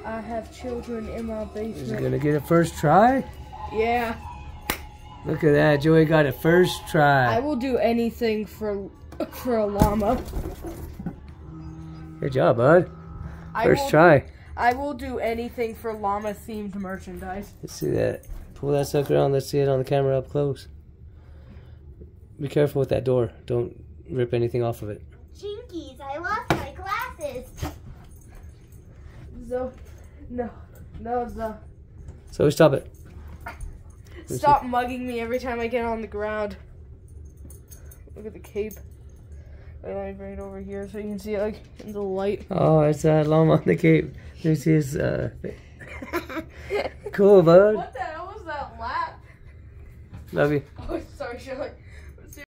I have children in my basement. Is he gonna get it first try? Yeah. Look at that, Joey got it first try. I will do anything for a llama. Good job, bud. First try. I will do anything for llama themed merchandise. Let's see that. Pull that sucker on. Let's see it on the camera up close. Be careful with that door. Don't rip anything off of it. Jinkies, I lost my glasses. No, So stop it. Stop mugging me every time I get on the ground. Look at the cape. Wait, let me bring it over here so you can see it like in the light. Oh, it's that llama on the cape. Let me see his cool, bud. What the hell was that laugh? Love you. Oh, sorry, Shirley.